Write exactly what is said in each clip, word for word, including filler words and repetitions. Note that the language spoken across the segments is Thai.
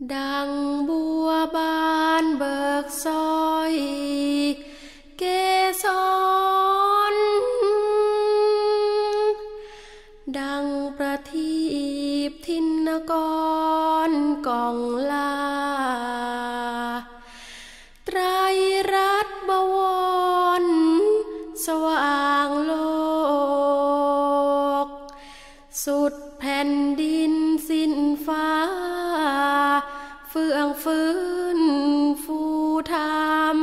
ดังบัวบานเบิกซอยเกสรดังประทีปทินกรกองลาไตรรัตน์บวรสว่างโลกสุดแผ่นดินสิ้นฟ้าเฟื่องฟื้นฟูธรรม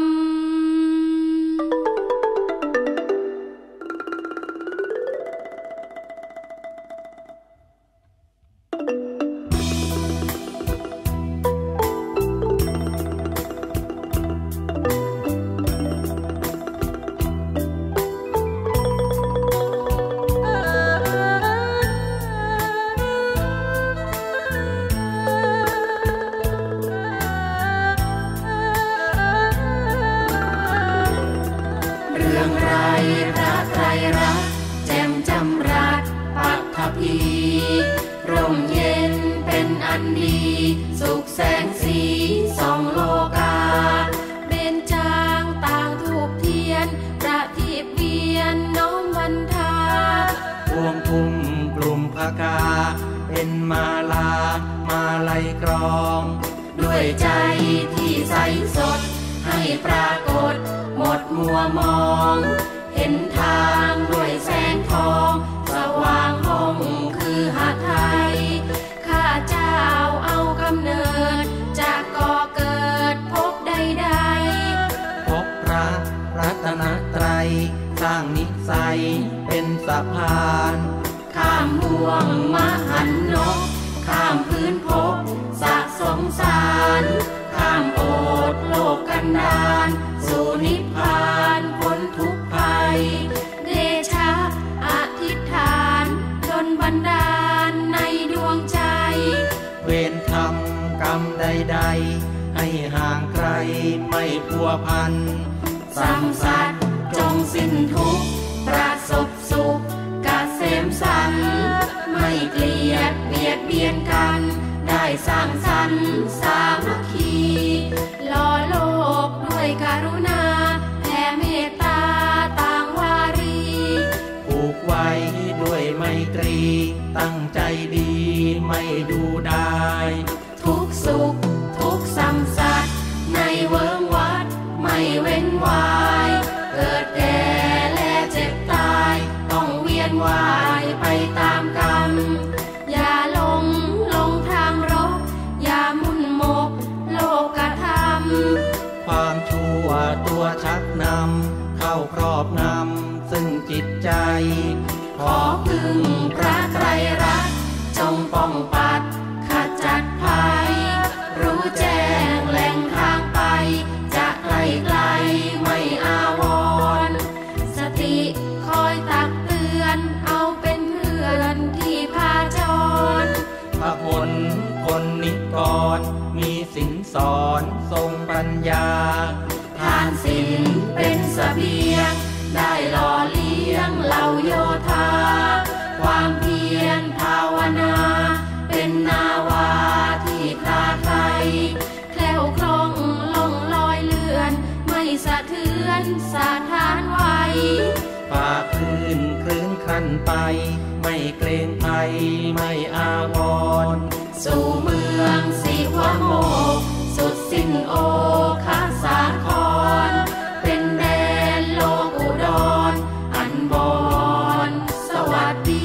ร่มเย็นเป็นอันดีสุขแสงสีส่องโลกาเบญจางต่างธูปเทียนประทีปเวียนน้อมวันทาพวงทุ่มกลุ่มภกาเป็นมาลามาลัยกรองด้วยใจที่ใสสดให้ปรากฏหมดมัวมองเห็นทางด้วยแสงทองสว่างห้องคือหาไทยข้าเจ้าเอากำเนิดจากก่อเกิดพบใดๆพบพระรัตนตรัยสร้างนิสัยเป็นสะพานข้ามห่วงมหันนกข้ามพื้นภพสะสงสารข้ามโอษโลกกันดารสู่นิพพานพ้นทุกข์ภัยเดชะอธิษฐานจนบันดาลในดวงใจเวรกรรมกรรมใดๆให้ห่างไกลไม่พัวพันสัมสัตว์จงสิ้นทุกข์ประสบสุขเกษมสันต์ไม่เกลียดเบียดเบียนกันได้สร้างสรรค์สามัคคีหล่อโลกด้วยกรุณาแผ่เมตตาต่างวารีผูกไว้ด้วยไมตรีตั้งใจดีไม่ดูได้ทุกสุขทุกสัมสัตว์ในเวิ้งวัดไม่เว้นวายเกิดแก่และเจ็บตายต้องเวียนว่ายไปตามกรรมอย่าลงลงทางรกอย่ามุ่นหมกโลกธรรมความชั่วตัวชักนำเข้าครอบงำซึ่งจิตใจขอพึ่งพระไตรรัตน์จงป้องปัดขจัดภัยรู้แจ้งแหล่งทางไปจะไกลไกลไม่อาวรณ์สติคอยตักเตือนเอาเป็นเพื่อนที่พาจรพระผลคนนิกรมีสินสอนทรงปัญญาทานศีลเป็นเสบียงได้หล่อเลี้ยงเหล่าโยธาความเพียรภาวนาเป็นนาวาที่คลาไคล้แคล้วคล่องล่องลอยเลื่อนไม่สะเทือนสะท้านไหวฝ่าคลื่นคลื่นครันไปไม่เกรงภัยไม่อาวรณ์สู่เมืองศิวโมกข์สุดสิ้นโอคาสาครเป็นแดนโลกอุดรอันบอนสวัสดี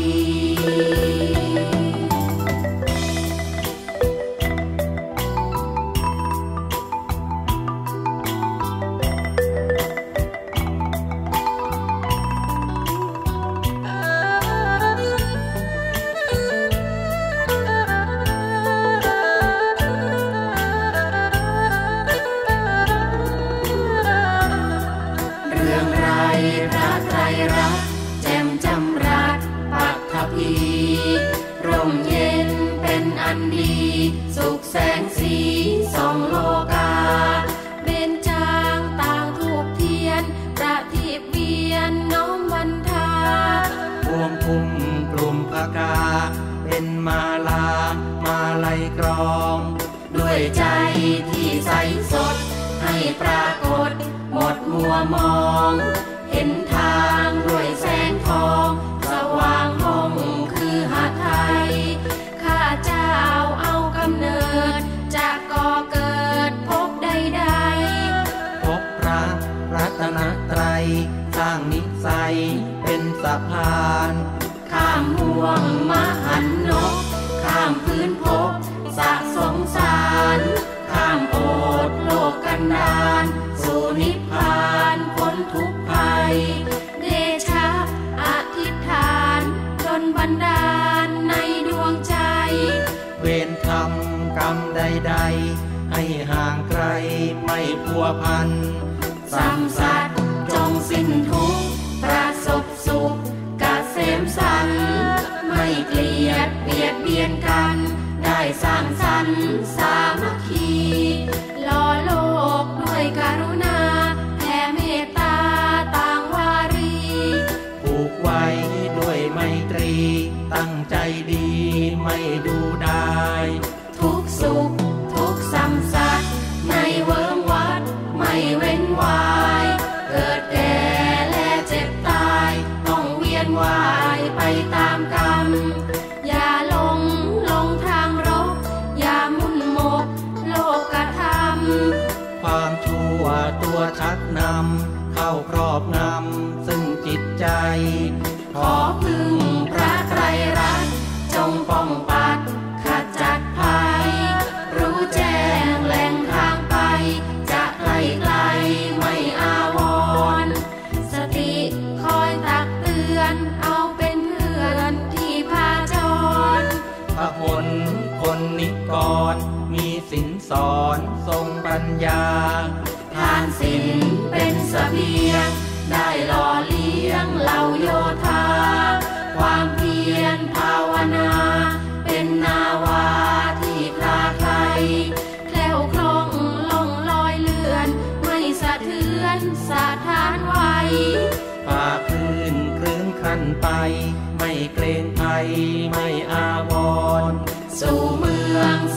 ร่มเย็นเป็นอันดีสุขแสงสีส่องโลกาเบญจางต่างธูปเทียนประทีปเวียนน้อมวันทาพวงทุ่มกลุ่มภกาเป็นมาลามาลัยกรองด้วยด้วยใจที่ใสสดให้ปรากฏหมดมัวมองเห็นทางด้วยแสงทองสว่างห้องคือหาไทยข้าเจ้าเอากำเนิดจากก่อเกิดพบใดๆพบพระรัตนตรัยสร้างนิสัยเป็นสะพานข้ามห่วงมหันนกข้ามพื้นภพสะสงสารข้ามโอดโลกกันดารสู่นิพพานพ้นทุกข์ภัยเดชะอธิษฐานจนบันดาลในดวงใจเวรกรรมกรรมใดๆให้ห่างไกลไม่พัวพันสัมสัตว์จงสิ้นทุกข์ประสบสุขเกษมสันต์ไม่เกลียดเบียดเบียนกันได้สร้างสรรค์สามัคคีหล่อโลกด้วยกรุณาแผ่เมตตาต่างวารีผูกไว้ด้วยไมตรีตั้งใจดีไม่ดูได้ทุกสุขทุกสัมสัตย์ในเวิ้งวัดไม่เว้นวายเกิดแก่และเจ็บตายต้องเวียนว่ายไปตามกรรมอย่าลงลงทางรกอย่ามุ่นหมกโลกธรรมความชั่วตัวชักนำเข้าครอบงำซึ่งจิตใจขอพึ่งพระไตรรัตน์จงป้องปัดขจัดภัยรู้แจ้งแหล่งทางไปจะไกลไกลไม่อาวรณ์สติคอยตักเตือนเอาเป็นเพื่อนที่พาจรพระหนคนนิกรมีสินสอนทรงปัญญาทานศีลเป็นเสบียงได้หล่อเลี้ยงเหล่าโยธาความเพียรภาวนาเป็นนาวาที่คลาไคล้แคล้วคล่องล่องลอยเลื่อนไม่สะเทือนสะท้านไหวฝ่าคลื่นคลื่นคันไปไม่เกรงภัยไม่อาวรณ์สู่เมือง